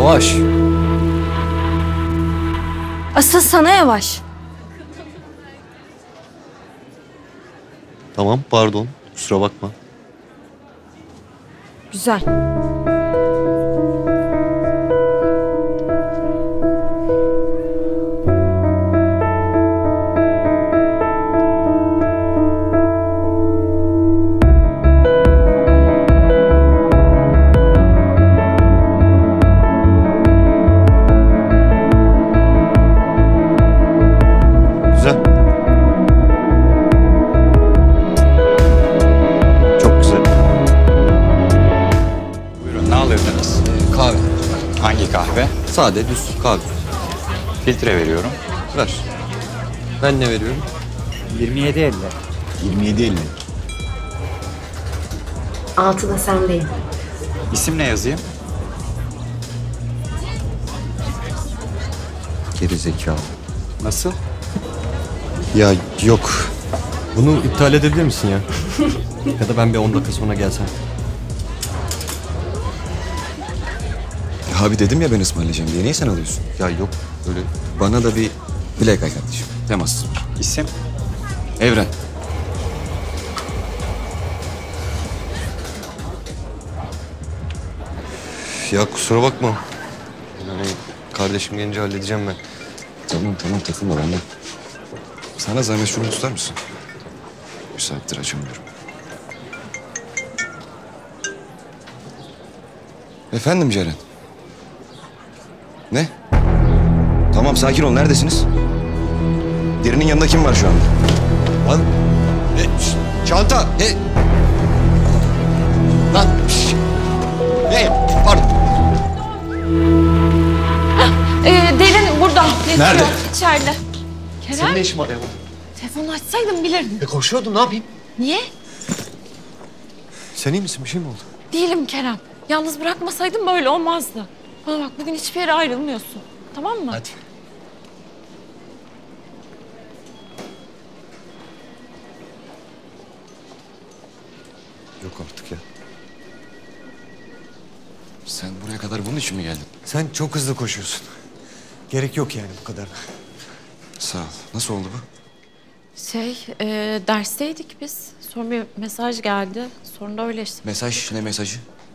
Yavaş. Asıl sana yavaş. Tamam, pardon. Kusura bakma. Güzel. Hangi kahve? Sade, düz kahve. Filtre veriyorum. Ver. Ben ne veriyorum? 27.50. 27.50. 6 da sendeyim. İsim ne yazayım? Geri zekalı. Nasıl? Ya yok. Bunu iptal edebilir misin ya? Ya da ben bir 10 dakika sonra gelsem. Abi dedim ya ben ısmarlayacağım diye. Niye sen alıyorsun? Ya yok öyle. Bana da bir bilek ay kardeşim. Temas. İsim? Evren. Ya kusura bakma. Yani kardeşim gelince halledeceğim ben. Tamam takılma benden. Sana zahmet şunu tutar mısın? Bir saattir açamıyorum. Efendim Ceren? Ne? Tamam sakin ol. Neredesiniz? Derinin yanında kim var şu anda? Lan. Çanta. Lan. Pardon. Derin burada. Nerede? İçeride. Kerem, Senin ne işin var ya? telefonu açsaydın bilirdin. Koşuyordum, ne yapayım? Niye? Sen iyi misin? Bir şey mi oldu? Değilim Kerem. Yalnız bırakmasaydın böyle olmazdı. Bana bak, bugün hiçbir yere ayrılmıyorsun. Tamam mı? Hadi. Yok artık ya. Sen buraya kadar bunun için mi geldin? Sen çok hızlı koşuyorsun. Gerek yok yani bu kadar. Sağ ol. Nasıl oldu bu? Dersteydik biz. Sonra bir mesaj geldi. Sonra da öyle işte. Mesaj ne mesajı?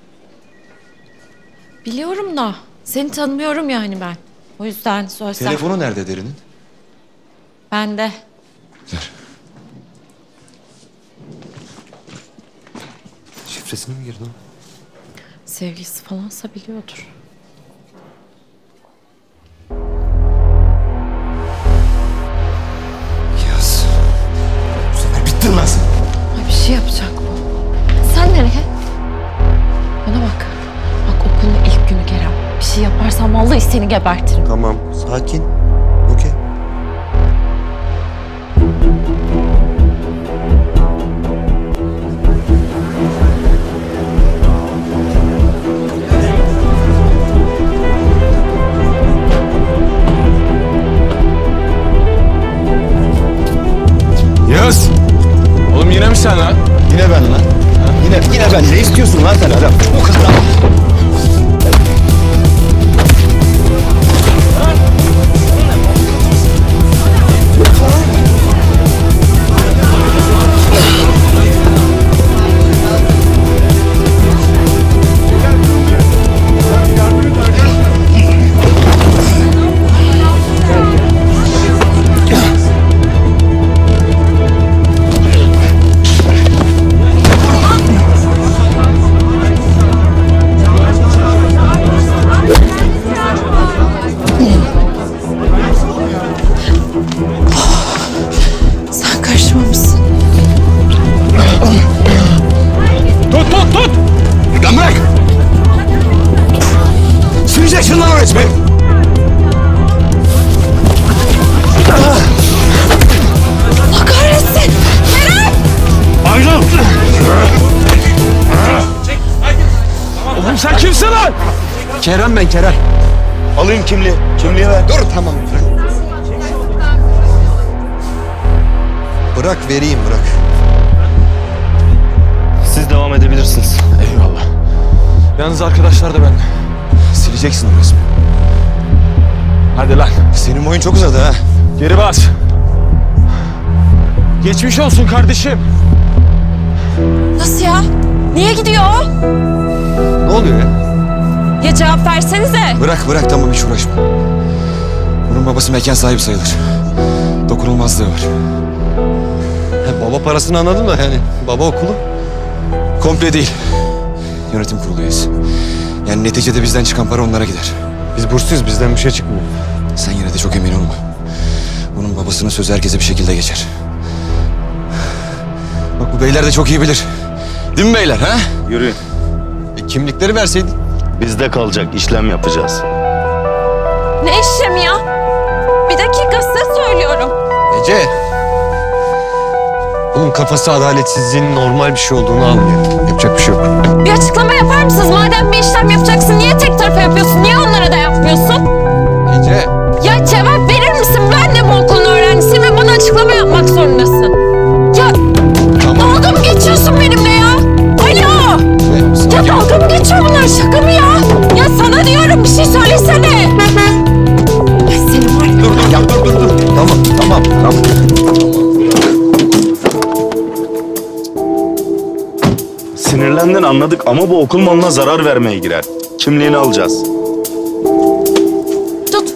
Biliyorum da seni tanımıyorum yani ben. O yüzden söylesem. Telefonu nerede Derin'in? Bende. Ver. Şifresine mi girdin? Sevgilisi falansa biliyordur. Yaz. Bu sefer bittin lan sen. Ay, bir şey yapacak bu. Sen nereye? Bana bak. Bak, okulun ilk günü Kerem. Bir şey yaparsan vallahi seni gebertirim. Tamam, sakin. Okey. Yağız! Oğlum yine mi sen lan? Yine ben lan. Yine ben. Ne istiyorsun lan sen adam? Bu kadar. Sen karışmamışsın. Tut! Lan bırak! Süreceksin lan o resmi! Allah kahretsin! Kerem! Ayrıl! Oğlum sen kimsin lan? Kerem ben, Kerem. Alayım kimliği. Kimliği ver. Dur tamam. Bırak vereyim, bırak. Siz devam edebilirsiniz. Eyvallah. Yalnız arkadaşlar da ben. Ödeyeceksin o resmi. Hadi lan. Senin boyun çok uzadı ha. Geri bas. Geçmiş olsun kardeşim. Nasıl ya? Niye gidiyor o? Ne oluyor ya? Ya cevap versenize. Bırak tamam hiç uğraşma. Bunun babası mekan sahibi sayılır. Dokunulmazlığı var. Baba parasını anladım da yani baba okulu. Komple değil. Yönetim kurulu üyesi. Yani neticede bizden çıkan para onlara gider. Biz bursluyuz, bizden bir şey çıkmıyor. Sen yine de çok emin olma. Bunun babasının sözü herkese bir şekilde geçer. Bak bu beyler de çok iyi bilir. Değil mi beyler ha? Yürü. Kimlikleri verseydin. Bizde kalacak, işlem yapacağız. Ne işlemi ya? Bir dakika size söylüyorum. Ece. Bunun kafası adaletsizliğin normal bir şey olduğunu almıyor. Yapacak bir şey yok. Bir açıklama yapar mısınız? Madem bir işlem yapacaksın niye tek tarafa yapıyorsun? Niye onlara da yapmıyorsun? Ece. Ya cevap verir misin? Ben de bu okulun öğrencisiyim ve bana açıklama yapmak zorundasın. Ya dalga mı geçiyorsun benimle ya? Alo! Ya dalga mı geçiyor bunlar? Şaka mı ya? Ya sana diyorum bir şey söylesene. Ay senin var ya. Dur. Ya dur. Tamam. Sinirlendin anladık ama bu okul malına zarar vermeye girer. Kimliğini alacağız. Tut.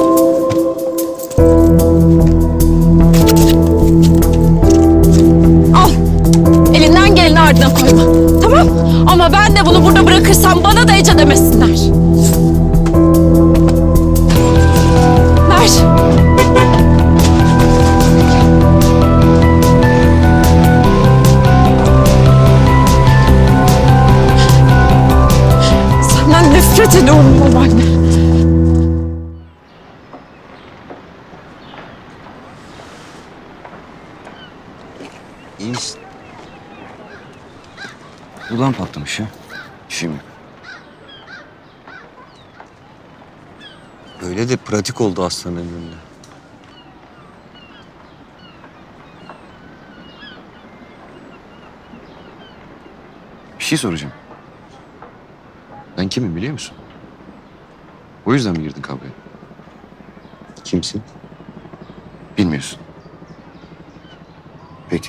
Al. Elinden geleni ardına koyma. Tamam? Ama ben de bunu burada bırakırsam bana da Ece demesinler. Ver. Senden nefret ediyorum babaanne. İyi misin? Dudağın patlamış ya. Bir şey mi? Öyle de pratik oldu aslanın önünde. Bir şey soracağım. Ben kimim biliyor musun? O yüzden mi girdin kavgaya? Kimsin? Bilmiyorsun. Peki.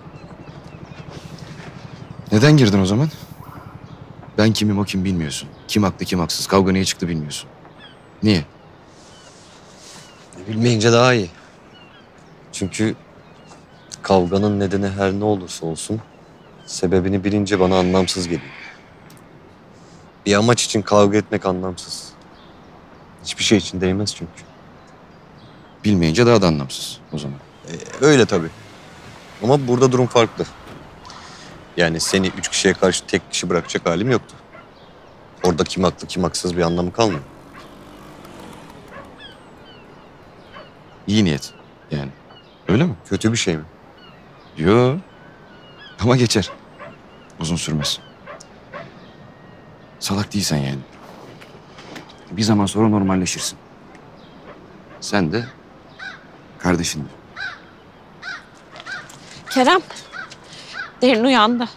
Neden girdin o zaman? Ben kimim o kim bilmiyorsun. Kim haklı kim haksız. Kavga niye çıktı bilmiyorsun. Niye? Bilmeyince daha iyi. Çünkü kavganın nedeni her ne olursa olsun sebebini bilince bana anlamsız geliyor. Bir amaç için kavga etmek anlamsız. Hiçbir şey için değmez çünkü. Bilmeyince daha da anlamsız o zaman. Öyle tabii. Ama burada durum farklı. Yani seni 3 kişiye karşı tek kişi bırakacak halim yoktu. Orada kim haklı kim haksız bir anlamı kalmıyor. İyi niyet yani. Öyle mi? Kötü bir şey mi? Yo. Ama geçer. Uzun sürmez. Salak değilsen yani. Bir zaman sonra normalleşirsin. Sen de kardeşin de. Kerem. Derin uyandı.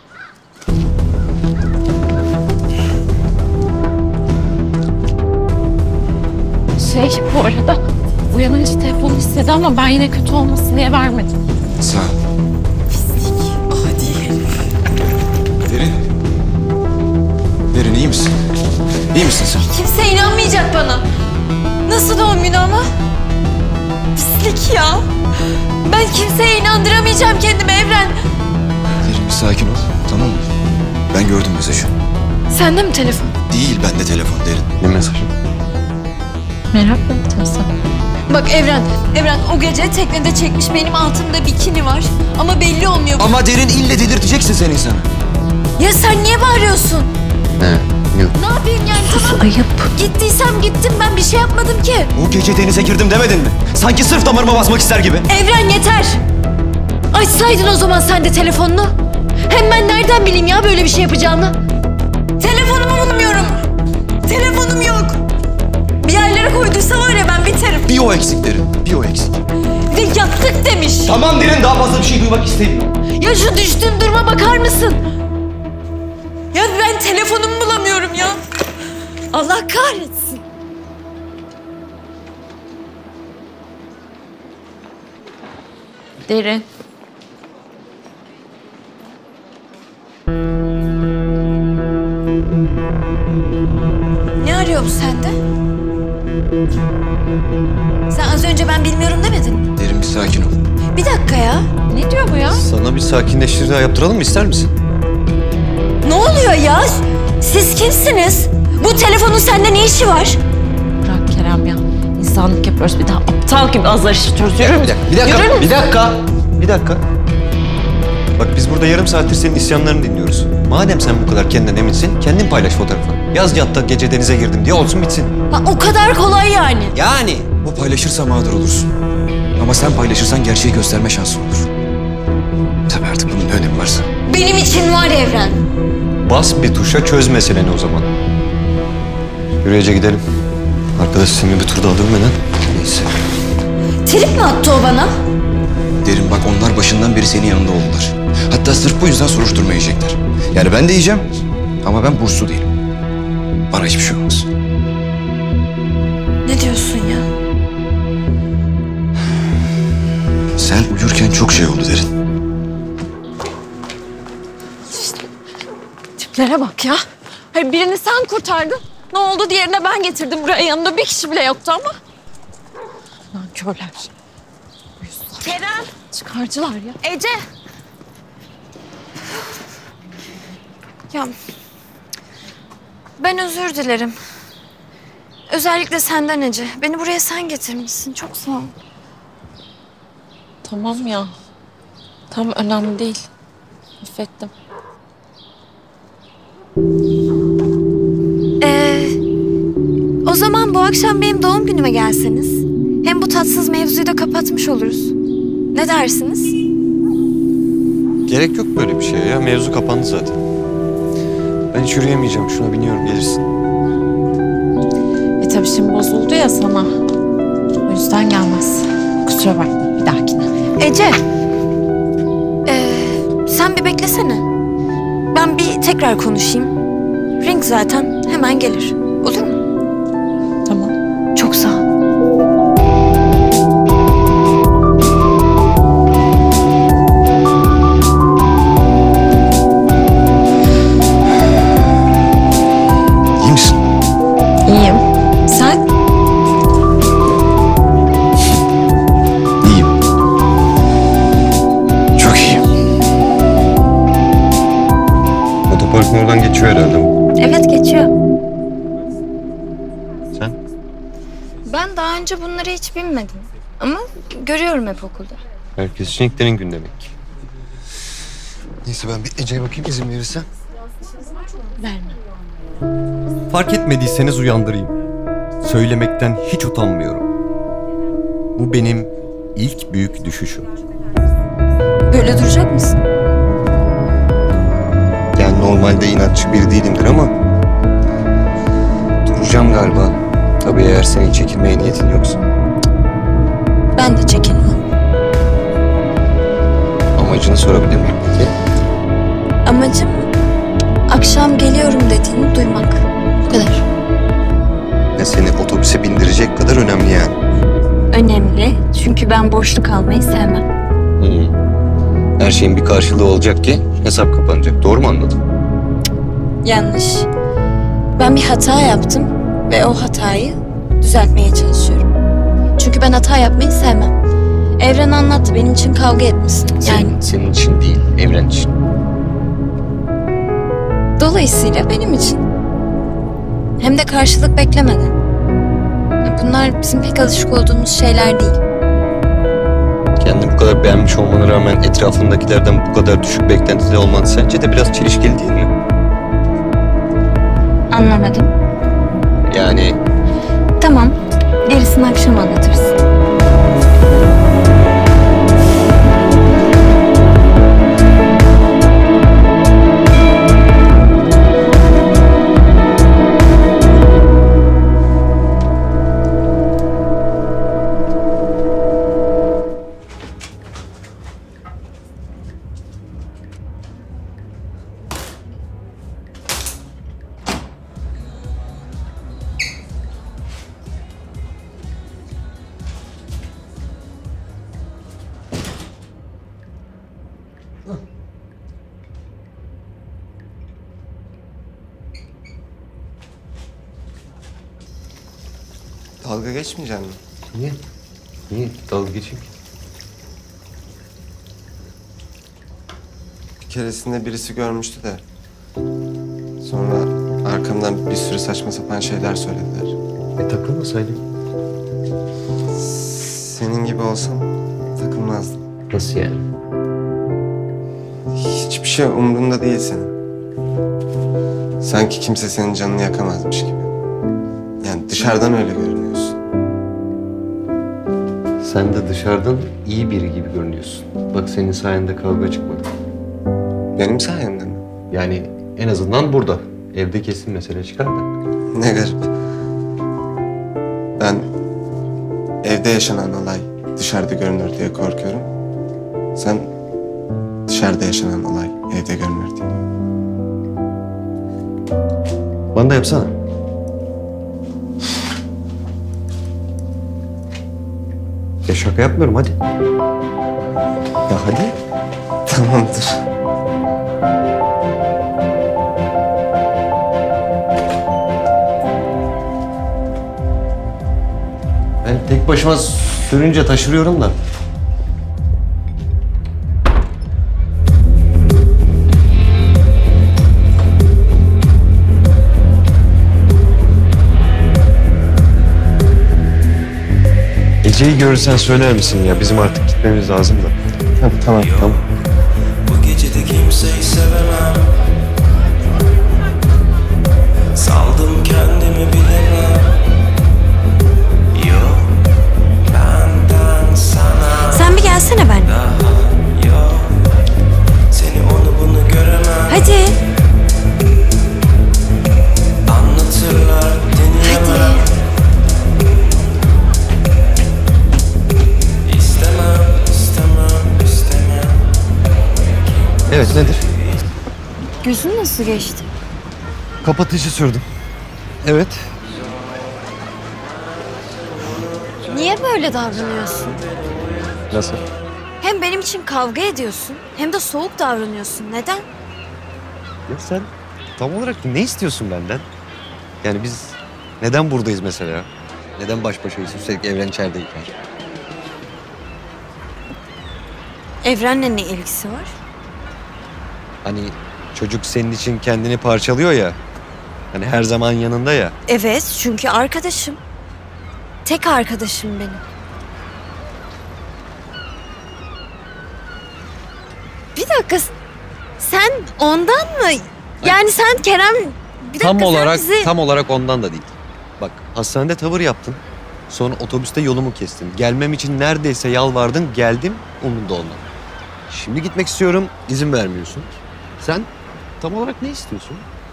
Bu arada uyanınca telefonu istedi ama ben yine kötü olmasın diye vermedim. Sağ ol. Pislik. Hadi. Derin. Derin iyi misin? İyi misin sen? Kimse inanmayacak bana. Nasıl doğum günü ama? Pislik ya. Ben kimseye inandıramayacağım kendimi Evren. Derin bir sakin ol tamam mı? Ben gördüm mesajı. Sende mi telefon? Değil bende telefon Derin. Ne mesajı? Merak mı ettin sen? Bak Evren o gece teknede çekmiş benim altımda bikini var. Ama belli olmuyor. Ama Derin ille delirteceksin sen insanı. Ya sen niye bağırıyorsun? Yok. Ne yapayım yani tamam. Ayıp. Gittiysem gittim ben bir şey yapmadım ki. O gece denize girdim demedin mi? Sanki sırf damarıma basmak ister gibi. Evren yeter. Açsaydın o zaman sen de telefonunu. Hem ben nereden bileyim ya böyle bir şey yapacağını? Telefonumu bulmuyorum. Telefonum yok. Bir yerlere koyduysa var ya ben biterim. Bir o eksik Derin, bir o eksik. Ve yattık demiş. Tamam Derin daha fazla bir şey duymak istemiyorum. Ya şu düştüğüm duruma bakar mısın? Ya ben telefonumu bulamıyorum ya. Allah kahretsin. Derin. Ne arıyor bu sende? Sen az önce ben bilmiyorum demedin mi? Derin bir sakin ol. Bir dakika ya. Ne diyor bu ya? Sana bir sakinleştirici daha yaptıralım mı, ister misin? Ne oluyor ya? Siz kimsiniz? Bu telefonun sende ne işi var? Bırak Kerem ya. İnsanlık yapıyoruz, bir daha aptal gibi azar işitiyoruz. Yürü. Bir dakika. Bak biz burada yarım saattir senin isyanlarını dinliyoruz. Madem sen bu kadar kendinden eminsin, kendin paylaş fotoğrafı. Yaz yatta gece denize girdim diye olsun bitsin. Ha, o kadar kolay yani. Yani. O paylaşırsa mağdur olursun. Ama sen paylaşırsan gerçeği gösterme şansı olur. Tabii artık bunun ne önemi varsa. Benim için var Evren. Bas bir tuşa, çöz meseleni o zaman. Yürüyece gidelim. Arkadaş seni bir turda alır mı lan? Neyse. Trip mi attı o bana? Derin bak, onlar başından beri senin yanında oldular. Hatta sırf bu yüzden soruşturma yiyecekler. Yani ben de yiyeceğim ama ben burslu değilim. Bana hiçbir şey olmaz. Ne diyorsun ya? Sen uyurken çok şey oldu Derin. Tiplere bak ya. Hayır, birini sen kurtardın. Ne oldu, diğerine ben getirdim buraya. Yanında bir kişi bile yoktu ama. Nankörler. Kerem. Çıkarcılar ya. Ece. Ya ben özür dilerim. Özellikle senden Ece. Beni buraya sen getirmişsin. Çok sağ ol. Tamam ya. Tam önemli değil. Affettim. O zaman bu akşam benim doğum günüme gelseniz. Hem bu tatsız mevzuyu da kapatmış oluruz. Ne dersiniz? Gerek yok böyle bir şeye ya. Mevzu kapandı zaten. Ben hiç yürüyemeyeceğim. Şuna biniyorum, gelirsin. Tabii şimdi bozuldu ya sana. O yüzden gelmez. Kusura bakma, bir dahakine. Ece. Sen bir beklesene. Ben bir tekrar konuşayım. Ring zaten hemen gelir. Olur mu? Tamam. Çok sağ ol. İyi misin? İyiyim. Sen? İyiyim. Çok iyiyim. Otoparkın oradan geçiyor herhalde. Evet, geçiyor. Sen? Ben daha önce bunları hiç bilmedim. Ama görüyorum hep okulda. Herkes için ilklerin gün demek. Neyse ben bir Ece'ye bakayım, izin verirsen. Verme. Fark etmediyseniz uyandırayım. Söylemekten hiç utanmıyorum. Bu benim ilk büyük düşüşüm. Böyle duracak mısın? Yani normalde inatçı biri değilimdir ama... duracağım galiba. Tabii eğer senin çekilmeye niyetin yoksa. Ben de çekinmem. Amacını sorabilir miyim peki? Amacım akşam geliyorum dediğini duymak. Bu kadar. Ve seni otobüse bindirecek kadar önemli yani. Önemli. Çünkü ben boşluk almayı sevmem. Her şeyin bir karşılığı olacak ki hesap kapanacak. Doğru mu anladım? Yanlış. Ben bir hata yaptım ve o hatayı düzeltmeye çalışıyorum. Çünkü ben hata yapmayı sevmem. Evren anlattı, benim için kavga etmişsin. Yani Senin için değil, evren için. dolayısıyla benim için. Hem de karşılık beklemeden. Bunlar bizim pek alışık olduğumuz şeyler değil. Kendini bu kadar beğenmiş olmana rağmen etrafındakilerden bu kadar düşük beklentide olman sence de biraz çelişkili değil mi? Anlamadım. Yani Tamam, gerisini akşam anlatırız. Dalga geçmeyecek misin? Niye? Niye? Dalga geçeyim ki? Bir keresinde birisi görmüştü de. Sonra arkamdan bir sürü saçma sapan şeyler söylediler. Takılmasaydın. Senin gibi olsam takılmazdım. Nasıl yani? Hiçbir şey umrunda değil senin. Sanki kimse senin canını yakamazmış gibi. Yani dışarıdan öyle görünüyorsun. Sen de dışarıdan iyi biri gibi görünüyorsun. Bak senin sayende kavga çıkmadı. Benim sayemde mi? Yani en azından burada. Evde kesin mesele çıkar da. Ne garip. Ben evde yaşanan olay dışarıda görünür diye korkuyorum. Sen dışarıda yaşanan olay evde görünür diye. Bana da yapsana. Ya şaka yapmıyorum hadi. Ya hadi. Tamamdır. Ben tek başıma sürünce taşırıyorum da. Ece'yi görürsen söyler misin ya? Bizim artık gitmemiz lazım da. Tamam. Bu gecede kimseyi sevemem. Saldım kendimi bilemem. Yok benden sana. Sen bir gelsene ben. Yok seni onu bunu göremem. Hadi. Anlatırlar dinlemem. İstemem. Evet nedir? Gözün nasıl geçti? Kapatıcı sürdüm. Evet. Niye böyle davranıyorsun? Nasıl? Hem benim için kavga ediyorsun hem de soğuk davranıyorsun. Neden? Ya sen tam olarak ne istiyorsun benden? Yani biz neden buradayız mesela? Neden baş başayız üstelik Evren içerideyken? Evrenle ne ilgisi var? Hani çocuk senin için kendini parçalıyor ya. Hani her zaman yanında ya. Evet, çünkü arkadaşım. Tek arkadaşım benim. Bir dakika, sen ondan mı? Yani sen Kerem... Bir dakika, Tam olarak ondan da değil. Bak hastanede tavır yaptın. Sonra otobüste yolumu kestin. Gelmem için neredeyse yalvardın. Geldim umurumda ondan. Şimdi gitmek istiyorum. İzin vermiyorsun. Sen tam olarak ne istiyorsun?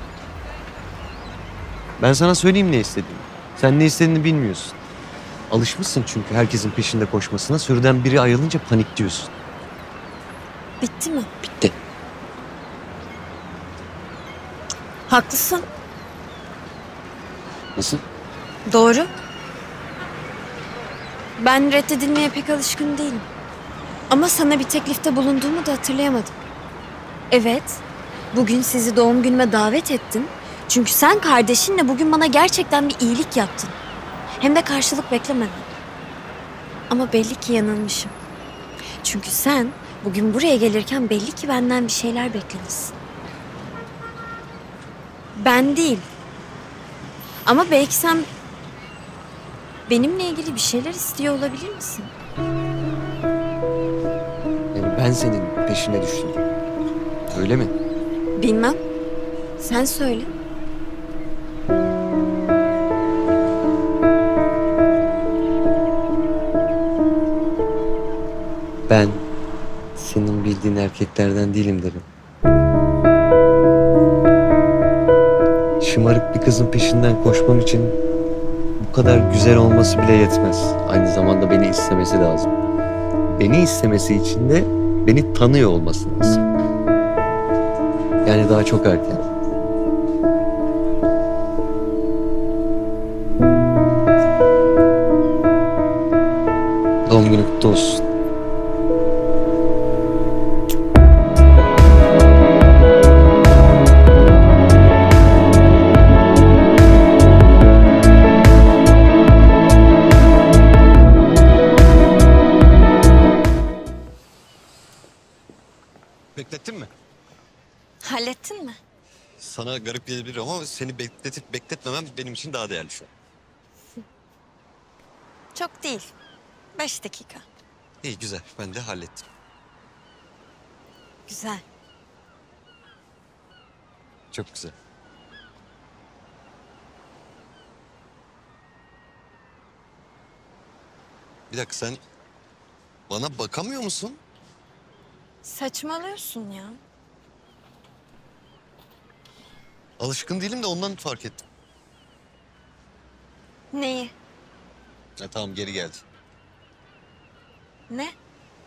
Ben sana söyleyeyim ne istediğimi. Sen ne istediğini bilmiyorsun. Alışmışsın çünkü herkesin peşinde koşmasına. Sürüden biri ayrılınca panikliyorsun. Bitti mi? Bitti. Haklısın. Nasıl? Doğru. Ben reddedilmeye pek alışkın değilim. Ama sana bir teklifte bulunduğumu da hatırlayamadım. Evet, bugün sizi doğum günüme davet ettim. Çünkü sen kardeşinle bugün bana gerçekten bir iyilik yaptın. Hem de karşılık beklemeden. Ama belli ki yanılmışım. Çünkü sen bugün buraya gelirken belli ki benden bir şeyler beklemişsin. Ben değil. Ama belki sen benimle ilgili bir şeyler istiyor olabilir misin? Yani ben senin peşine düştüm. Öyle mi? Bilmem. Sen söyle. Ben senin bildiğin erkeklerden değilim derim. Şımarık bir kızın peşinden koşmam için bu kadar güzel olması bile yetmez. Aynı zamanda beni istemesi lazım. Beni istemesi için de beni tanıyor olması lazım. Yani daha çok erken. Doğum günü kutlu olsun. Hallettin mi? Sana garip gelebilir ama seni bekletmemem benim için daha değerli şu an. Çok değil. 5 dakika. İyi güzel, ben de hallettim. Güzel. Çok güzel. Bir dakika, sen bana bakamıyor musun? Saçmalıyorsun ya. Alışkın değilim de ondan fark ettim. Neyi? Tamam, geri geldi. Ne?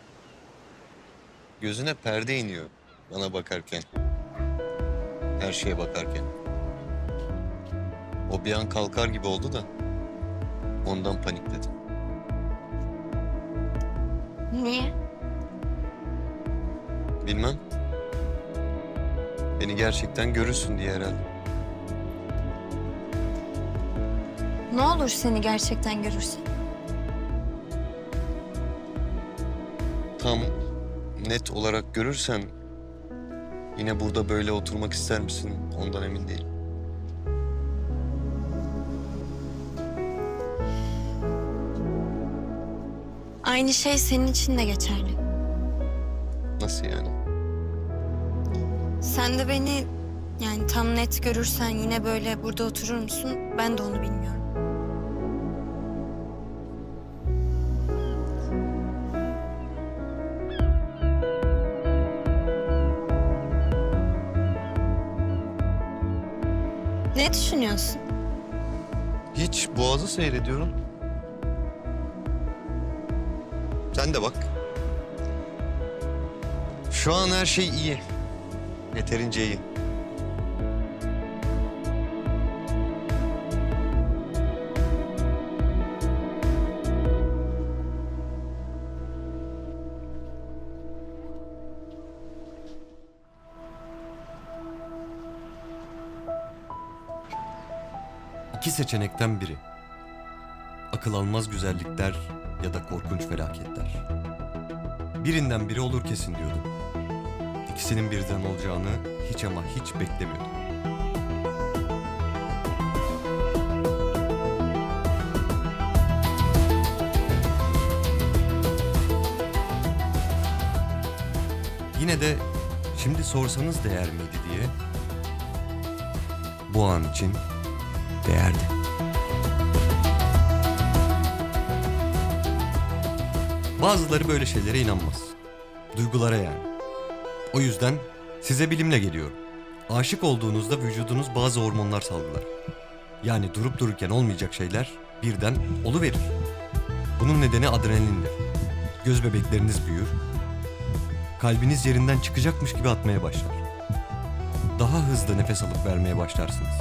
Gözüne perde iniyor bana bakarken. Her şeye bakarken. O bir an kalkar gibi oldu da ondan panikledim. Niye? Bilmem. Beni gerçekten görürsün diye herhalde. Ne olur seni gerçekten görürsen. Tam net olarak görürsen yine burada böyle oturmak ister misin? Ondan emin değilim. Aynı şey senin için de geçerli. Nasıl yani? Sen de beni yani tam net görürsen yine böyle burada oturur musun? Ben de onu bilmiyorum. Ne düşünüyorsun? Hiç, Boğaz'ı seyrediyorum. Sen de bak. Şu an her şey iyi. Yeterince iyi. İki seçenekten biri. Akıl almaz güzellikler ya da korkunç felaketler. Birinden biri olur kesin diyordum. İkisinin birden olacağını hiç ama hiç beklemiyordum. Yine de şimdi sorsanız değer miydi diye bu an için değerdi. Bazıları böyle şeylere inanmaz. Duygulara yani. O yüzden size bilimle geliyorum. Aşık olduğunuzda vücudunuz bazı hormonlar salgılar. Yani durup dururken olmayacak şeyler birden oluverir. Bunun nedeni adrenalindir. Göz bebekleriniz büyür. Kalbiniz yerinden çıkacakmış gibi atmaya başlar. Daha hızlı nefes alıp vermeye başlarsınız.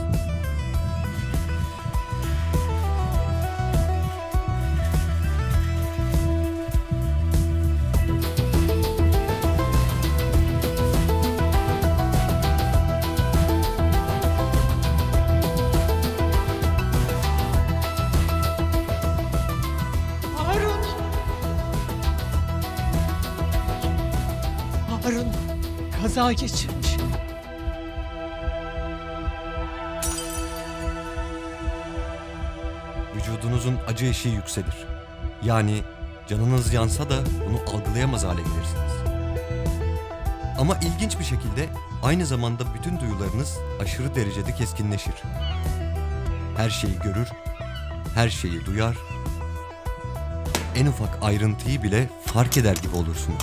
Harun kaza geçirmiş. Vücudunuzun acı eşiği yükselir. Yani canınız yansa da bunu algılayamaz hale gelirsiniz. Ama ilginç bir şekilde aynı zamanda bütün duyularınız aşırı derecede keskinleşir. Her şeyi görür, her şeyi duyar, en ufak ayrıntıyı bile fark eder gibi olursunuz.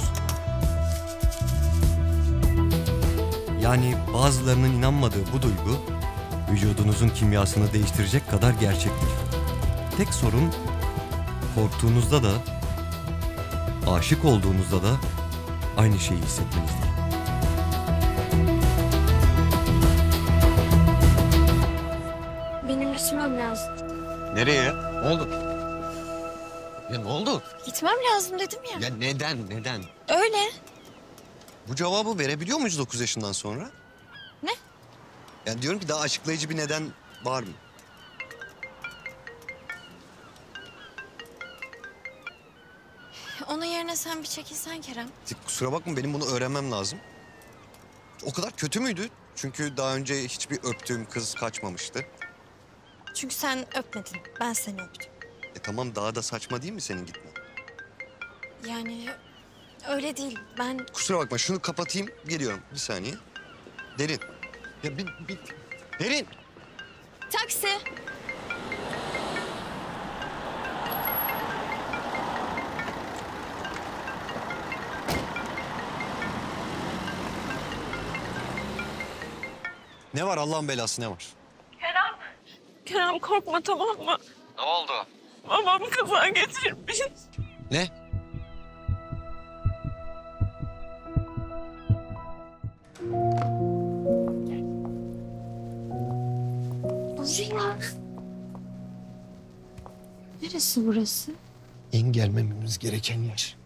Yani bazılarının inanmadığı bu duygu vücudunuzun kimyasını değiştirecek kadar gerçektir. Tek sorun korktuğunuzda da aşık olduğunuzda da aynı şeyi hissetmenizdir. Benim gitmem lazım. Nereye? Ne oldu? Ya ne oldu? Gitmem lazım dedim ya. Ya neden? Öyle. Bu cevabı verebiliyor muyuz 9 yaşından sonra? Ne? Yani diyorum ki daha açıklayıcı bir neden var mı? Onun yerine sen bir çekilsen Kerem. Kusura bakma, benim bunu öğrenmem lazım. O kadar kötü müydü? Çünkü daha önce hiçbir öptüğüm kız kaçmamıştı. Çünkü sen öpmedin. Ben seni öptüm. Tamam, daha da saçma değil mi senin gitmen? Yani öyle değil. Ben Kusura bakma, şunu kapatayım, geliyorum. Bir saniye. Derin. Ya Derin! taksi. Ne var Allah'ın belası, ne var? Kerem korkma, tamam mı? Ne oldu? Babam kaza geçirmiş. Ne? Ziya. Neresi burası? En gelmememiz gereken yer.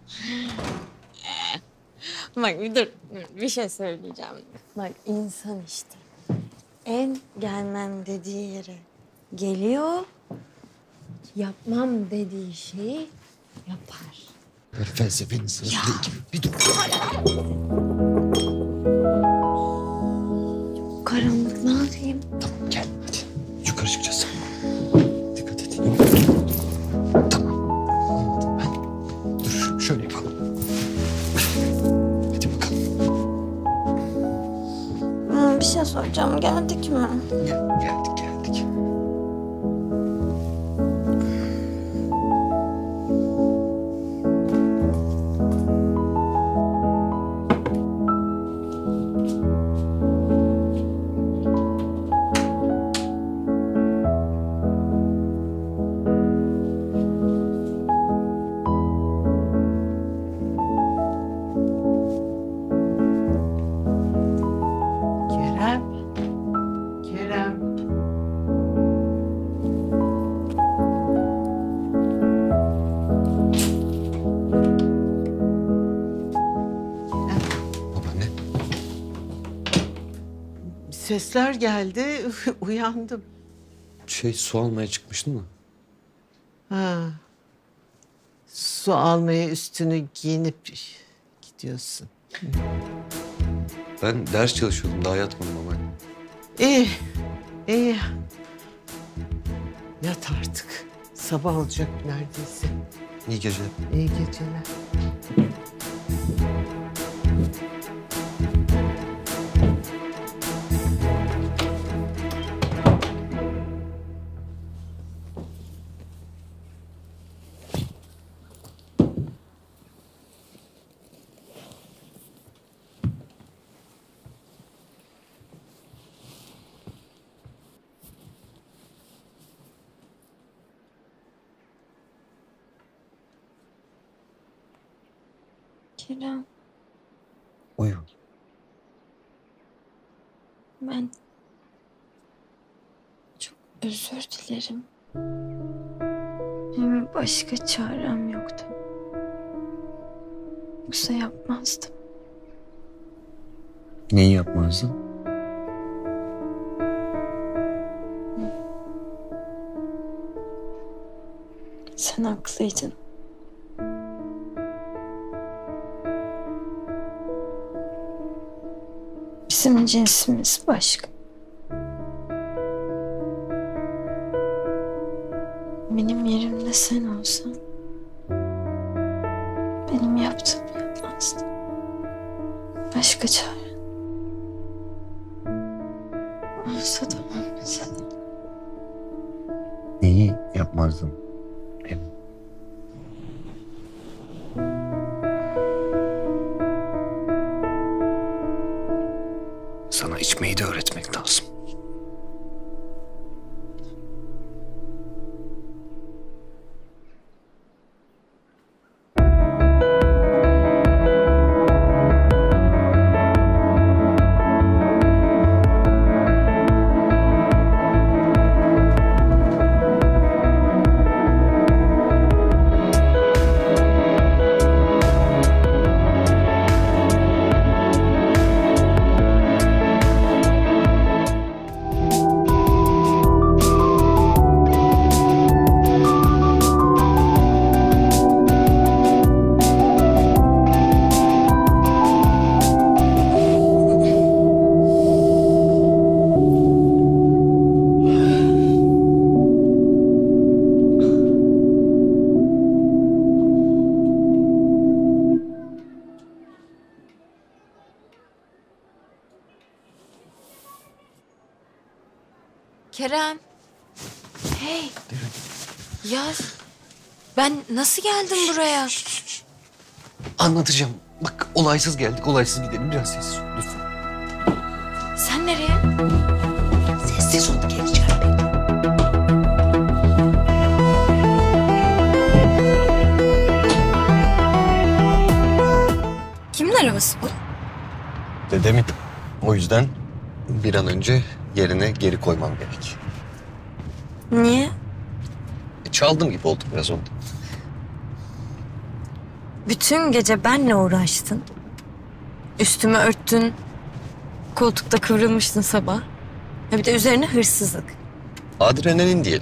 Bak bir dur. Bir şey söyleyeceğim. Bak insan işte. En gelmem dediği yere geliyor. Yapmam dediği şeyi yapar. Böyle felsefenin sırasında iki... Bir dur. Karanlık, ne yapayım? Tamam, gel hadi. Yukarı çıkacağız. Dikkat et. Tamam. Anladım ben. Dur şöyle yapalım. Hadi bakalım. Bir şey soracağım. Geldik mi? Geldik. Kerem. Babaanne. Sesler geldi. Uyandım. Su almaya çıkmıştın mı? Ha. Su almaya üstünü giyinip gidiyorsun. Ben ders çalışıyordum, daha yatmadım babaanne. İyi. Yat artık. Sabah olacak neredeyse. İyi geceler. İyi geceler. Kerem, Uyu. ben çok özür dilerim. Benim başka çarem yoktu. Yoksa yapmazdım. Neyi yapmazdın? Sen haklıydın. Bizim cinsimiz başka. Benim yerimde sen olsan benim yaptığımı yapmazdın. Başka çare olsa da olmasa da. Neyi yapmazdın? Sana içmeyi de öğretmek lazım. Hey. Ya ben nasıl geldim buraya? Anlatacağım. Bak olaysız geldik, olaysız gidelim. Biraz sessiz ol lütfen. Sen nereye? Sessiz ol, geleceğim. Kimin arabası bu? Dedemin. O yüzden bir an önce yerine geri koymam gerek. Niye? Çaldım gibi oldu biraz oldu. Bütün gece benle uğraştın. Üstümü örttün. Koltukta kıvrılmıştın sabah. Ha bir de üzerine hırsızlık. Adrenalin diyelim.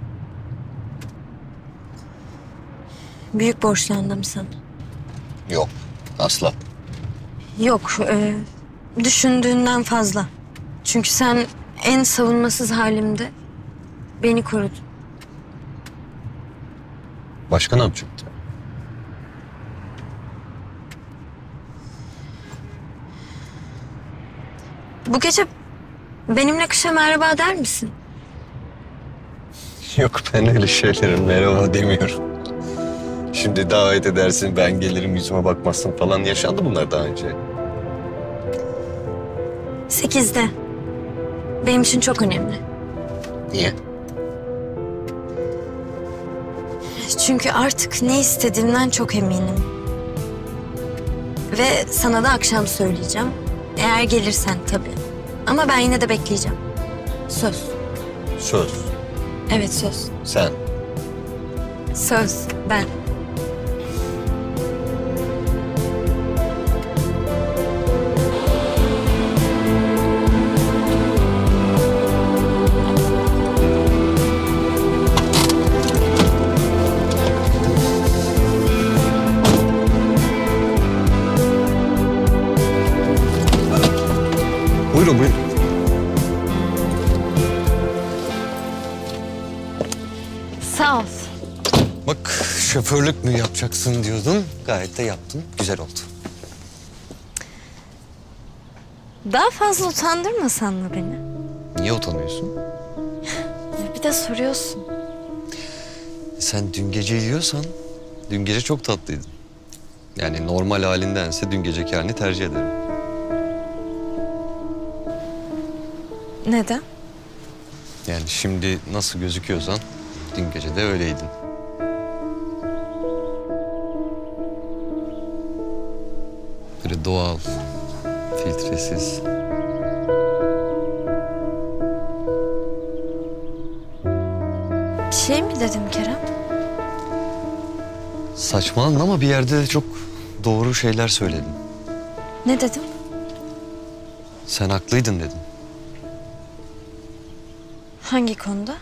Büyük borçlandım sana. Yok, asla. Yok, düşündüğünden fazla. Çünkü sen en savunmasız halimde beni korudun. Başka ne yapacaktı? Bu gece benimle kışa merhaba der misin? Yok, ben öyle şeylere merhaba demiyorum. Şimdi davet edersin, ben gelirim, yüzüme bakmazsın falan. Yaşandı bunlar daha önce. 8'de. Benim için çok önemli. Niye? Çünkü artık ne istediğimden çok eminim. Ve sana da akşam söyleyeceğim. Eğer gelirsen tabii. Ama ben yine de bekleyeceğim. Söz. Söz. Evet söz. Sen. Söz. Ben. Buyurun, buyurun. Sağ ol. Bak, şoförlük mü yapacaksın diyordun. Gayet de yaptın. Güzel oldu. Daha fazla utandırmasan mı beni? Niye utanıyorsun? Bir de soruyorsun. Sen dün gece yiyorsan, dün gece çok tatlıydın. Yani normal halindense dün geceki halini tercih ederim. Neden? Yani şimdi nasıl gözüküyorsan dün gece de öyleydin. Böyle doğal, filtresiz. Bir şey mi dedim Kerem? Saçmaladın ama bir yerde çok doğru şeyler söyledin. Ne dedim? Sen haklıydın dedin. Hangi konuda?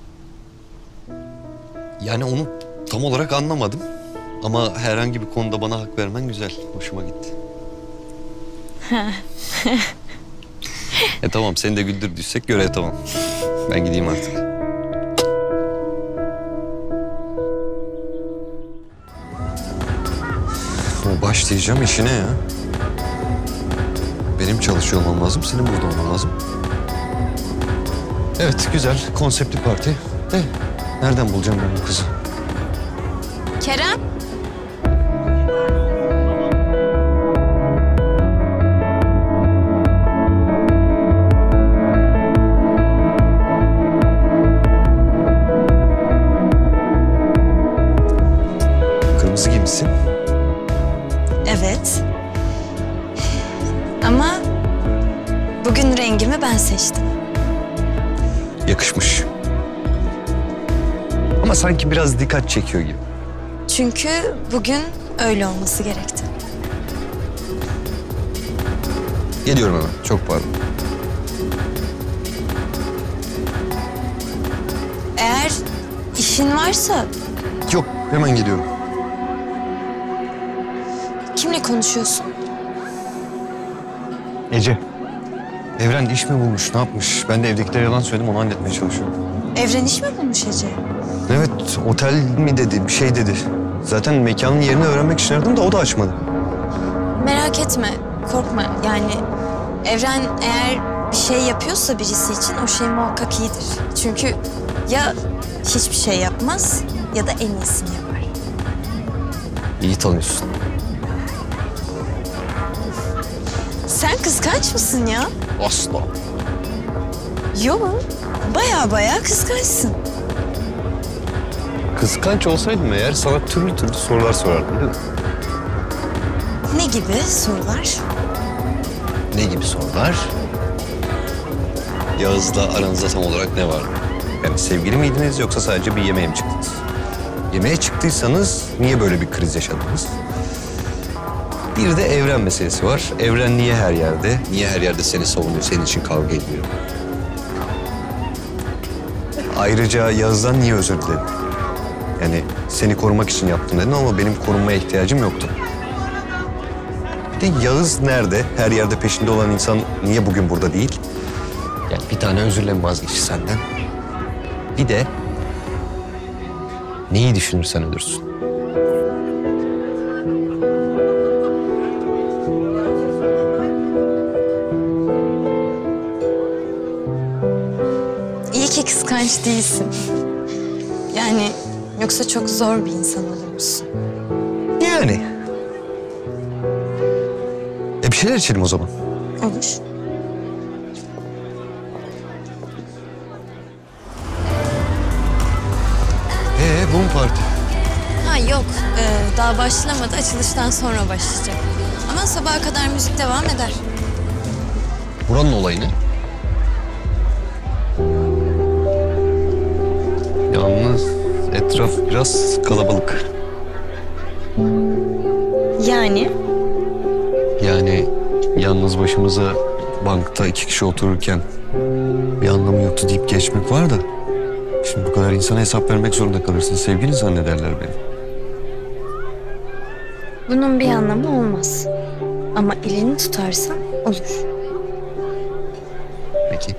Yani onu tam olarak anlamadım. Ama herhangi bir konuda bana hak vermen güzel. Hoşuma gitti. Tamam, seni de güldürdüysek görev tamam. Ben gideyim artık. Başlayacağım işine ya. Benim çalışıyor olmam lazım, senin burada olman lazım. Evet, güzel. Konseptli parti. De nereden bulacağım ben bu kızı? Kerem? Kırmızı giymişsin. Evet. Ama bugün rengimi ben seçtim. Yakışmış. Ama sanki biraz dikkat çekiyor gibi. Çünkü bugün öyle olması gerekti. Geliyorum hemen. Çok pardon. Eğer işin varsa Yok, hemen geliyorum. kimle konuşuyorsun? Ece. Evren iş mi bulmuş, ne yapmış? Ben de evdekilere yalan söyledim, onu halletmeye çalışıyorum. Evren iş mi bulmuş Ece? Evet, otel mi dedi, bir şey dedi. Zaten mekanın yerini öğrenmek için aradım da o da açmadı. Merak etme, korkma. Yani Evren eğer bir şey yapıyorsa birisi için o şey muhakkak iyidir. Çünkü ya hiçbir şey yapmaz ya da en iyisini yapar. İyi tanıyorsun. Sen kıskanç mısın ya? Asla. Yok. Baya kıskançsın. Kıskanç olsaydım eğer sana türlü türlü sorular sorardım değil mi? Ne gibi sorular? Ne gibi sorular? Yağız'la aranızda tam olarak ne vardı? Yani sevgili miydiniz yoksa sadece bir yemeğe mi çıktınız? Yemeğe çıktıysanız niye böyle bir kriz yaşadınız? Bir de Evren meselesi var. Evren niye her yerde? Niye her yerde seni savunuyor, senin için kavga ediyor? Ayrıca Yağız'dan niye özür diledin? Yani seni korumak için yaptım dedin ama benim korunmaya ihtiyacım yoktu. Bir de Yağız nerede? Her yerde peşinde olan insan niye bugün burada değil? Yani bir tane özürle mi vazgeçti senden? Bir de neyi düşünürsen ölürsün. İyi ki kıskanç değilsin. Yani yoksa çok zor bir insan olursun. Yani. Bir şeyler içelim o zaman. Olur. Bu mu parti? Ha yok, daha başlamadı. Açılıştan sonra başlayacak. Ama sabaha kadar müzik devam eder. Buranın olayı ne? Yalnız etraf biraz kalabalık. Yani? Yani yalnız başımıza bankta 2 kişi otururken bir anlamı yoktu deyip geçmek var da... Şimdi bu kadar insana hesap vermek zorunda kalırsın. Sevgili zannederler beni. Bunun bir anlamı olmaz. Ama elini tutarsan olur. Peki.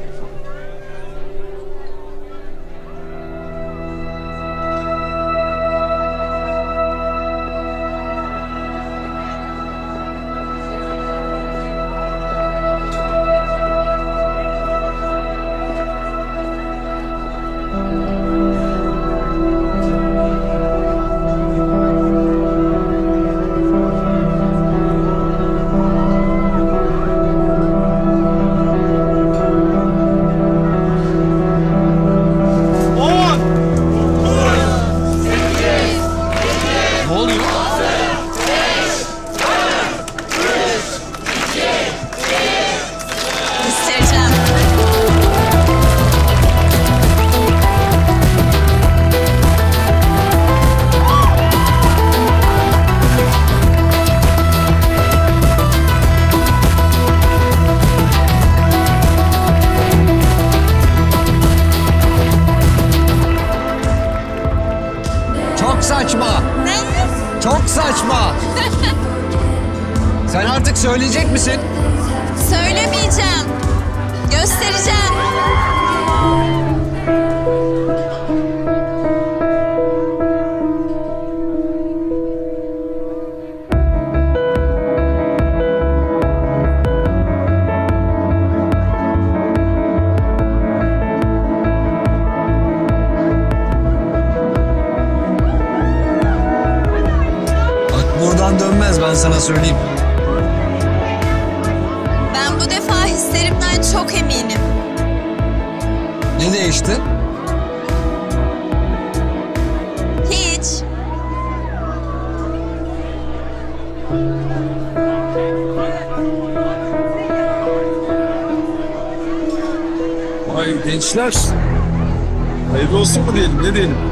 Sen artık söyleyecek misin? Söylemeyeceğim. Göstereceğim. Buradan dönmez, ben sana söyleyeyim. Ben bu defa hislerimden çok eminim. Ne değişti? Hiç. Vay gençler. Hayırlı olsun mu diyelim, ne diyelim?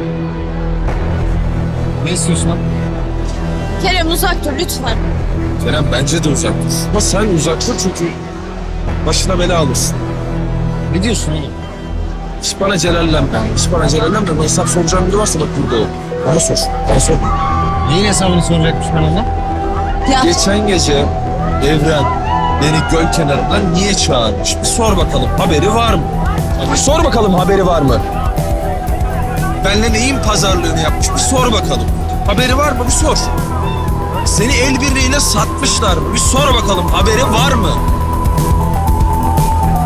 Ne istiyorsun lan? Kerem uzak dur lütfen. Kerem bence de uzak dur. Ama sen uzak dur çünkü başına bela alırsın. Ne diyorsun oğlum? Hiç bana celallenme. Hiç bana celallenme. Ben hesap soracağım biri varsa bak burada o. Bana sor. Bana sor. Neyin hesabını soracakmış ben ona? Ya. Geçen gece Evren beni göl kenarından niye çağırmış? Bir sor bakalım, haberi var mı? Bir sor bakalım, haberi var mı? Benle neyin pazarlığını yapmış? Bir sor bakalım. Haberi var mı? Bir sor. Seni el birliğiyle satmışlar mı? Bir sor bakalım, haberi var mı?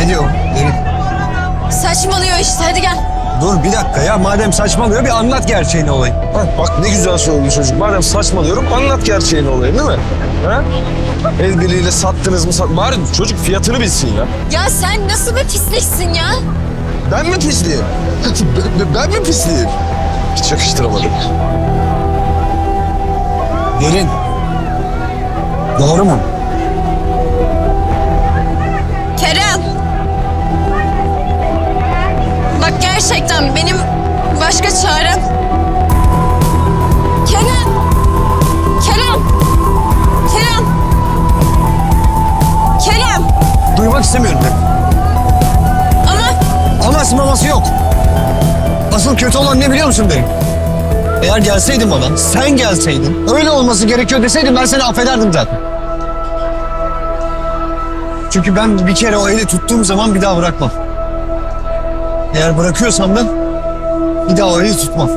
Ne diyor? Derin. Saçmalıyor işte, hadi gel. Dur bir dakika ya. Madem saçmalıyor bir anlat gerçeğini olayı. Bak ne güzel söyledi çocuk. Madem saçmalıyorum anlat gerçeğini olayı değil mi? Ha? El birliğiyle sattınız mı? Bari çocuk fiyatını bilsin ya. Ya sen nasıl bir pisliksin ya? Ben mi pisliyim? Ben mi pisliyim? Hiç yakıştıramadım. Derin. Doğru mu? Kerem. Bak gerçekten benim başka çarem. Kerem. Kerem. Kerem. Kerem. Duymak istemiyorum ben. Aması maması yok. Asıl kötü olan ne biliyor musun benim? Eğer gelseydin bana, sen gelseydin, öyle olması gerekiyor deseydin ben seni affederdim zaten. Çünkü ben bir kere o eli tuttuğum zaman bir daha bırakmam. Eğer bırakıyorsam ben bir daha o eli tutmam.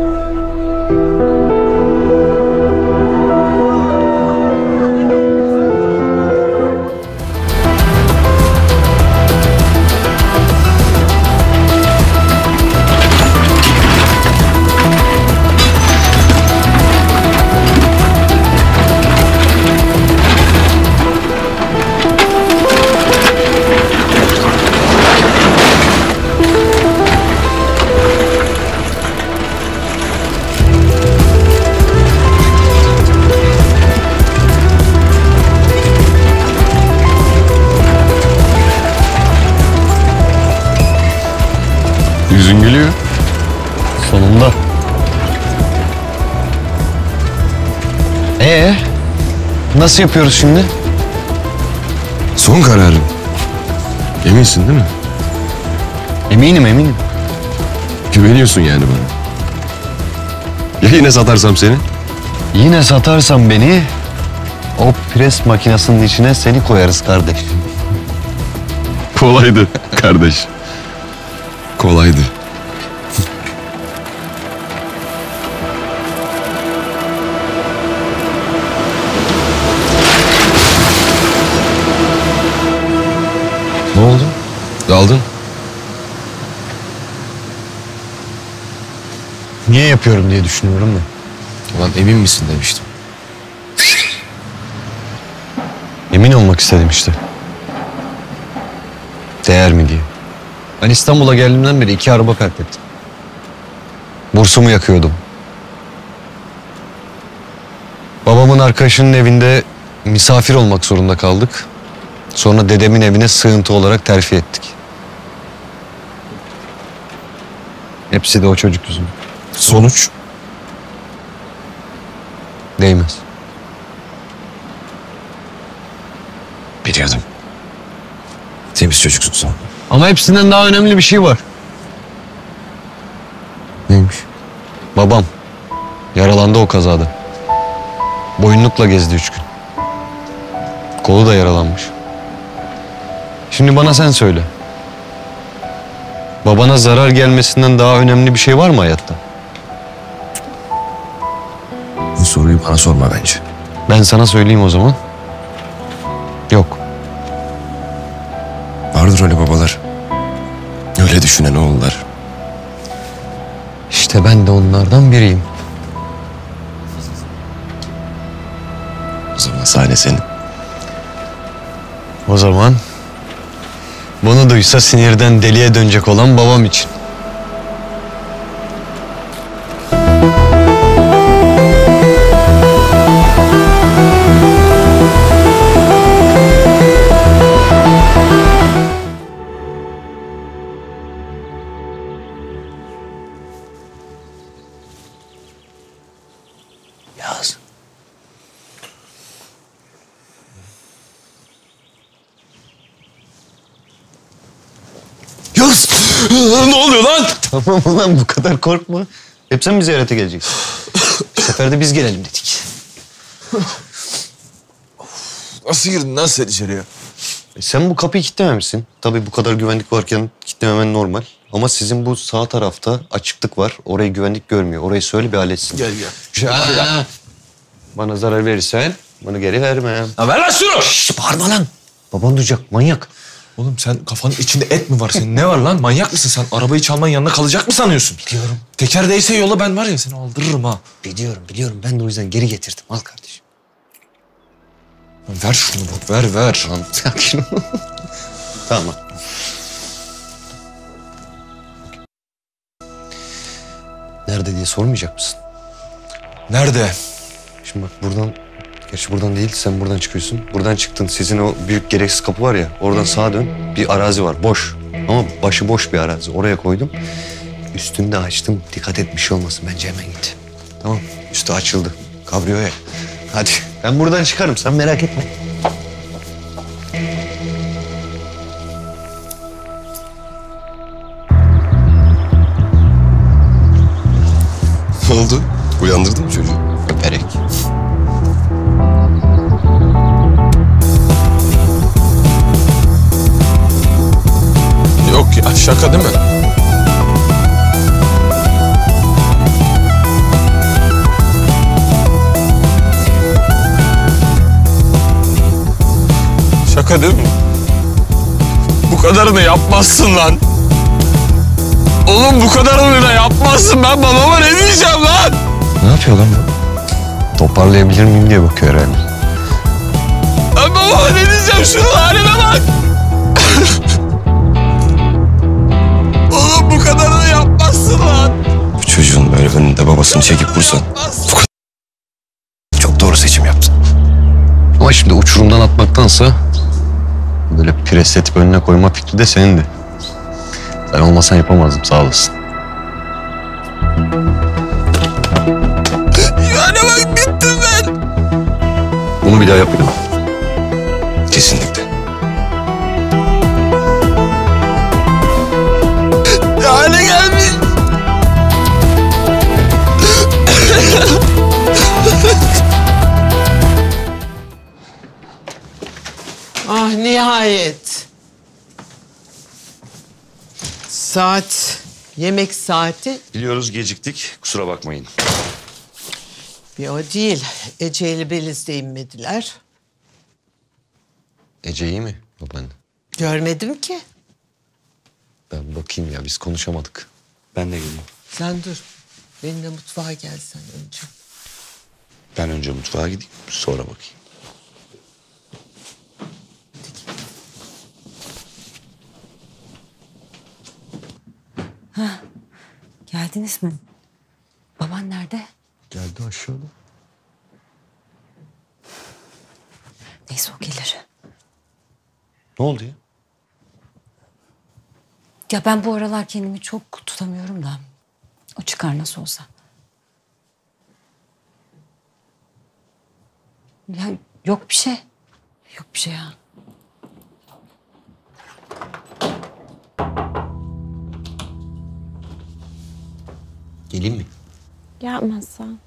Yüzün gülüyor. Sonunda. Nasıl yapıyoruz şimdi? Son kararım. Eminsin değil mi? Eminim. Güveniyorsun yani bana. Ya yine satarsam seni? Yine satarsan beni o pres makinesinin içine seni koyarız kardeş. Kolaydı kardeş. Kolaydı. Ne oldu? Daldın. Niye yapıyorum diye düşünüyorum da. Ulan emin misin demiştim. Emin olmak istedim işte. Değer mi diye. Ben İstanbul'a geldiğimden beri 2 araba katlettim. Bursumu yakıyordum. Babamın arkadaşının evinde misafir olmak zorunda kaldık. Sonra dedemin evine sığıntı olarak terfi ettik. Hepsi de o çocuk yüzünden. Sonuç? Değmez. Biliyordum. Temiz çocuksun sen. Ama hepsinden daha önemli bir şey var. Neymiş? Babam yaralandı o kazada. Boyunlukla gezdi 3 gün. Kolu da yaralanmış. Şimdi bana sen söyle. Babana zarar gelmesinden daha önemli bir şey var mı hayatta? Bu soruyu bana sorma bence. Ben sana söyleyeyim o zaman. Yok. Vardır öyle babalar. Öyle düşünen oğullar. İşte ben de onlardan biriyim. O zaman sahne senin. O zaman bunu duysa sinirden deliye dönecek olan babam için. Yaz. Yaz! Ne oluyor lan? Tamam ulan bu kadar korkma. Hep sen mi ziyarete geleceksin? Bir seferde biz gelelim dedik. Nasıl girdin lan sen içeriye? Sen bu kapıyı kilitlememişsin. Tabii bu kadar güvenlik varken kilitlememen normal. Ama sizin bu sağ tarafta açıklık var. Orayı güvenlik görmüyor. Orayı söyle bir halletsin. Gel. Bana zarar verirsen bunu geri vermem. Ha ver lan şunu! Şşş bağırma lan. Baban duyacak manyak. Oğlum sen kafanın içinde et mi var senin? Ne var lan? Manyak mısın sen? Arabayı çalmanın yanına kalacak mı sanıyorsun? Biliyorum. Teker değse yola ben var ya seni aldırırım ha. Biliyorum. Ben de o yüzden geri getirdim. Al kardeşim. Ver şunu bak, ver. Tamam, sakin ol. Tamam. Nerede diye sormayacak mısın? Nerede? Şimdi bak buradan, gerçi buradan değil, sen buradan çıkıyorsun. Buradan çıktın, sizin o büyük gereksiz kapı var ya, oradan sağa dön. Bir arazi var, boş. Ama başı boş bir arazi. Oraya koydum. Üstünü de açtım. Dikkat et, bir şey olmasın. Bence hemen git. Tamam, üstü açıldı. Kabriyoya. Hadi, ben buradan çıkarım. Sen merak etme. Ne oldu? Uyandırdın mı çocuğu? Öperek. Yok ya, şaka değil mi? Şaka değil mi? Bu kadarını yapmazsın lan. Oğlum bu kadarını da yapmazsın. Ben babama ne diyeceğim lan? Ne yapıyor lan bu? Toparlayabilir miyim diye bakıyor herhalde. Ben babama ne diyeceğim? Şunun haline bak. Oğlum bu kadarını yapmazsın lan. Bu çocuğun böyle önünde babasını çekip vursan bu kadar çok doğru seçim yaptın. Ama şimdi uçurumdan atmaktansa böyle presletip önüne koyma fikri de senindi. Ben olmasan yapamazdım, sağ olasın. Yani bak bittim ben. Bunu bir daha yapayım. Kesinlikle. Ne hale gelmiş. Ah nihayet. Saat, yemek saati. Biliyoruz geciktik. Kusura bakmayın. Bir o değil. Ece ile Beliz de inmediler. Ece iyi mi babaanne? Görmedim ki. Ben bakayım ya, biz konuşamadık. Ben de geleyim. Sen dur. Benimle mutfağa gelsen önce. Ben önce mutfağa gideyim, sonra bakayım. Ha, geldiniz mi? Baban nerede? Geldi aşağıda. Neyse o gelir. Ne oldu ya? Ya ben bu aralar kendimi çok tutamıyorum da. O çıkar nasıl olsa. Ya yok bir şey. Yok bir şey ya. Geleyim mi? Gelmezsen.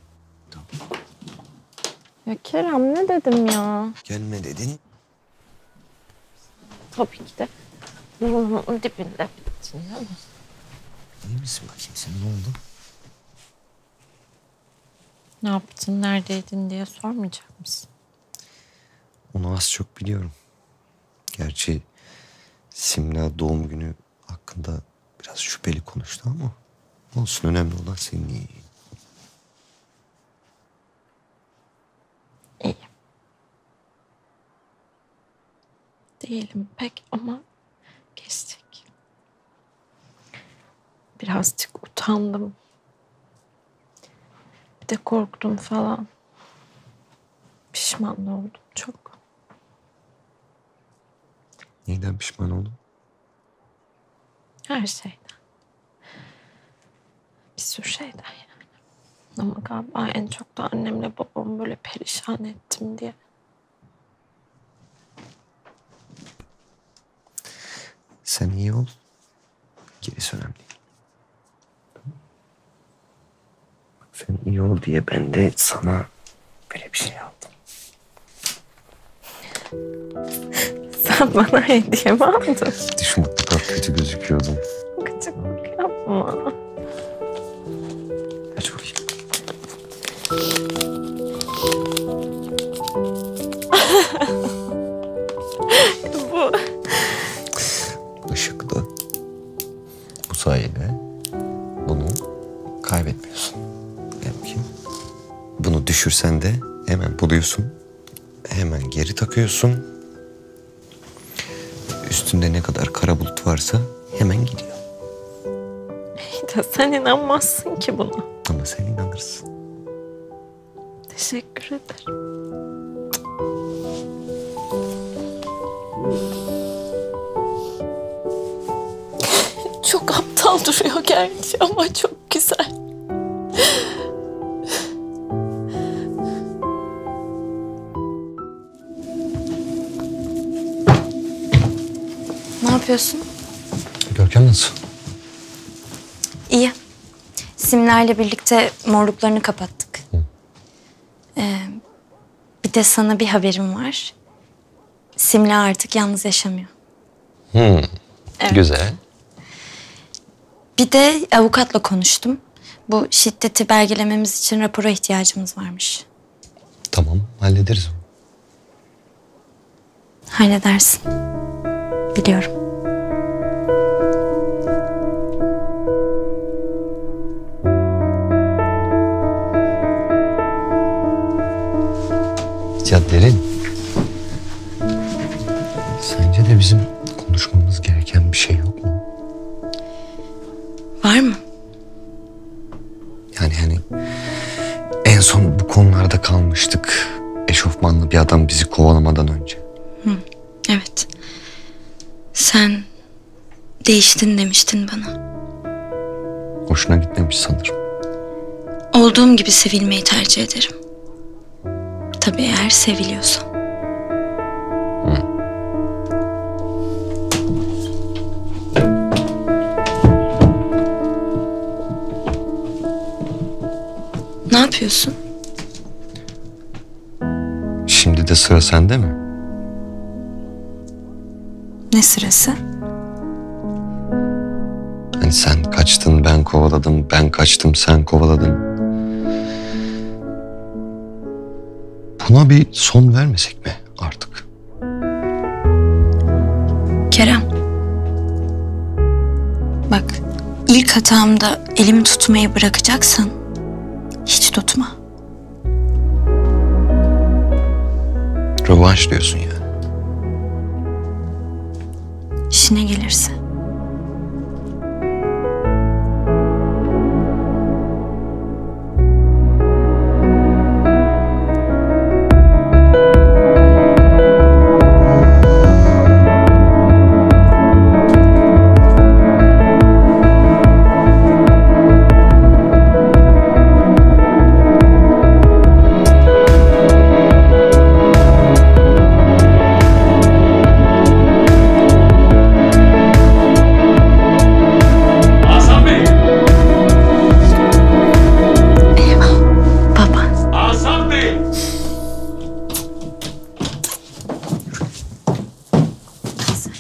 Ya Kerem ne dedim ya? Gelme dedin. Tabii ki de burnumun dibinde bittin ya. İyi misin bakayım sen, ne oldu? Ne yaptın, neredeydin diye sormayacak mısın? Onu az çok biliyorum. Gerçi Simla doğum günü hakkında biraz şüpheli konuştu ama olsun, önemli olan senin iyiliğin. İyi. Değilim pek ama geçtik. Birazcık utandım. Bir de korktum falan. Pişman oldum çok. Neyden pişman oldun? Her şeyden. Bir sürü şeyden yani. Ama galiba en çok da annemle babamı böyle perişan ettim diye. Sen iyi ol. Gerisi önemli değil. Sen iyi ol diye ben de sana böyle bir şey aldım. Sen bana hediye mi aldın? Düşün, bu kadar kötü gözüküyordun. Gıcıklık yapma. Aç bakayım. Bu kaybetmiyorsun. Gel bakayım. Bunu düşürsen de hemen buluyorsun. Hemen geri takıyorsun. Üstünde ne kadar kara bulut varsa hemen gidiyor. İyi de sen inanmazsın ki buna. Ama sen inanırsın. Teşekkür ederim. Çok aptal duruyor gerçi ama çok güzel. Ne yapıyorsun? Görkem nasıl? İyi. Simlerle birlikte morluklarını kapattık. Bir de sana bir haberim var. Simle artık yalnız yaşamıyor. Evet. Güzel. Bir de avukatla konuştum. Bu şiddeti belgelememiz için rapora ihtiyacımız varmış. Tamam, hallederiz onu. Halledersin. Biliyorum. Ya Derin. Sence de bizim konuşmamız gereken bir şey yok mu? Var mı? Yani en son bu konularda kalmıştık. Eşofmanlı bir adam bizi kovalamadan önce. Evet. Sen değiştin demiştin bana. Hoşuna gitmemiş sanırım. Olduğum gibi sevilmeyi tercih ederim. Tabii eğer seviliyorsam. Ne yapıyorsun? Şimdi de sıra sende mi? Ne sırası? Hani sen kaçtın, ben kovaladım, ben kaçtım, sen kovaladın. Buna bir son vermesek mi artık? Kerem. Bak, ilk hatamda elimi tutmayı bırakacaksan hiç tutma. Rövanş diyorsun yani. İşine gelirse.